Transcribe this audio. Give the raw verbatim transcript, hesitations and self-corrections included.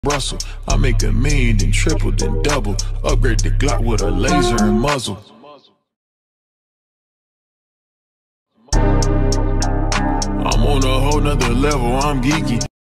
Russell, I make a million, then triple, then double. Upgrade the Glock with a laser and muzzle. I'm on a whole nother level, I'm geeky.